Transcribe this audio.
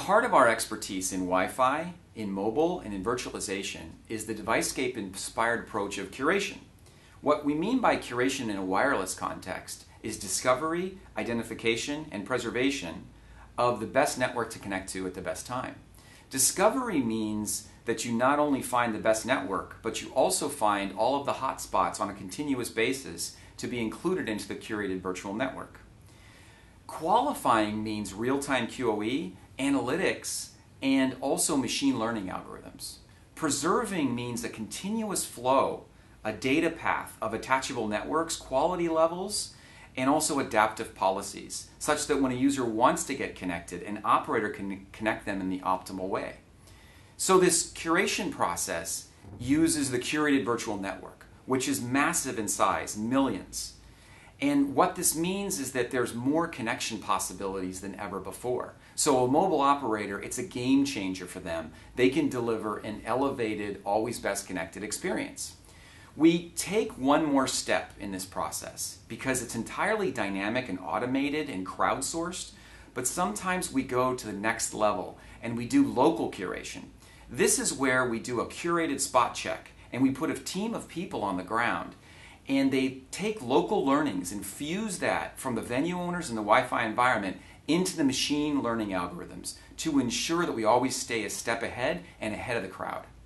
heart of our expertise in Wi-Fi, in mobile, and in virtualization is the DeviceScape-inspired approach of curation. What we mean by curation in a wireless context is discovery, identification, and preservation of the best network to connect to at the best time. Discovery means that you not only find the best network, but you also find all of the hotspots on a continuous basis to be included into the curated virtual network. Qualifying means real-time QoE, analytics, and also machine learning algorithms. Preserving means a continuous flow, a data path of attachable networks, quality levels, and also adaptive policies, such that when a user wants to get connected, an operator can connect them in the optimal way. So this curation process uses the curated virtual network, which is massive in size, millions. And what this means is that there's more connection possibilities than ever before. So a mobile operator, it's a game changer for them. They can deliver an elevated, always best connected experience. We take one more step in this process because it's entirely dynamic and automated and crowdsourced, but sometimes we go to the next level and we do local curation. This is where we do a curated spot check and we put a team of people on the ground and they take local learnings and fuse that from the venue owners and the Wi-Fi environment into the machine learning algorithms to ensure that we always stay a step ahead and ahead of the crowd.